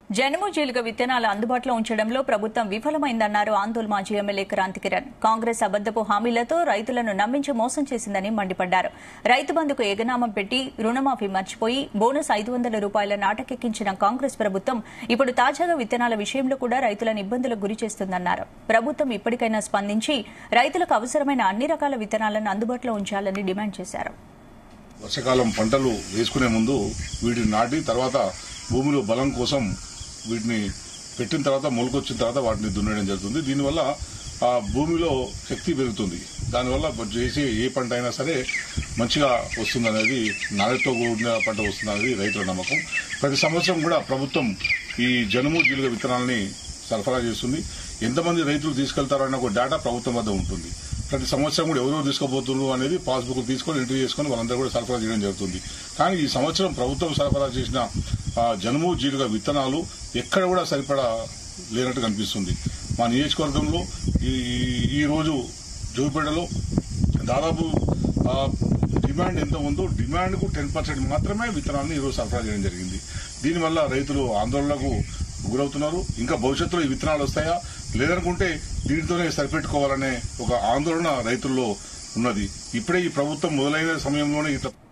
జనుము జీలుగ విత్తనాలు అందుబాటులో ఉంచడంలో ప్రభుత్వం విఫలమైందన్నారు ఆందోళన మాజీ ఎమ్మెల్యే క్రాంతి కిరణ్. కాంగ్రెస్ అబద్దపు హామీలతో రైతులను నమ్మించి మోసం చేసిందని మండిపడ్డారు. రైతు బంధుకు ఎగనామం పెట్టి రుణమాఫీ మర్చిపోయి బోనస్ 500 రూపాయల నాటకెక్కించిన కాంగ్రెస్ ప్రభుత్వం ఇప్పుడు తాజాగా విత్తనాల విషయంలో కూడా రైతులను ఇబ్బందులకు గురి చేస్తుందన్నారు. ప్రభుత్వం ఇప్పటికైనా స్పందించి రైతులకు అవసరమైన అన్ని రకాల విత్తనాలను అందుబాటులో ఉంచాలని డిమాండ్ చేశారు. వర్షాకాలం పంటలు వేసుకునే ముందు వీటిని నాటి తర్వాత భూమిలో బలం కోసం వీటిని పెట్టిన తర్వాత మొలకొచ్చిన తర్వాత వాటిని దున్నడం జరుగుతుంది. దీనివల్ల ఆ భూమిలో శక్తి పెరుగుతుంది. దానివల్ల చేసే ఏ పంట అయినా సరే మంచిగా వస్తుందనేది, నాణ్యతతో కూడిన పంట వస్తుందనేది రైతుల నమ్మకం. ప్రతి సంవత్సరం కూడా ప్రభుత్వం ఈ జనుము జీలుగ విత్తనాలని సరఫరా చేస్తుంది. ఎంతమంది రైతులు తీసుకెళ్తారన్న ఒక డేటా ప్రభుత్వం వద్ద ఉంటుంది. ప్రతి సంవత్సరం కూడా ఎవరెవరు తీసుకుపోతున్నారు అనేది పాస్బుక్ తీసుకొని ఎంట్రీ చేసుకుని వాళ్ళందరూ కూడా సరఫరా చేయడం జరుగుతుంది. కానీ ఈ సంవత్సరం ప్రభుత్వం సరఫరా చేసిన జనుము జీలుగ విత్తనాలు ఎక్కడ కూడా సరిపడా లేనట్టు కనిపిస్తుంది. మా నియోజకవర్గంలో ఈ రోజు జోగిపేటలో దాదాపు డిమాండ్ ఎంత ఉందో డిమాండ్కు 10% మాత్రమే విత్తనాలను ఈరోజు సరఫరా చేయడం జరిగింది. దీనివల్ల రైతులు ఆందోళనకు గురవుతున్నారు. ఇంకా భవిష్యత్తులో ఈ విత్తనాలు వస్తాయా లేదనుకుంటే దీనితోనే సరిపెట్టుకోవాలనే ఒక ఆందోళన రైతుల్లో ఉన్నది. ఇప్పుడే ఈ ప్రభుత్వం మొదలైన సమయంలోనే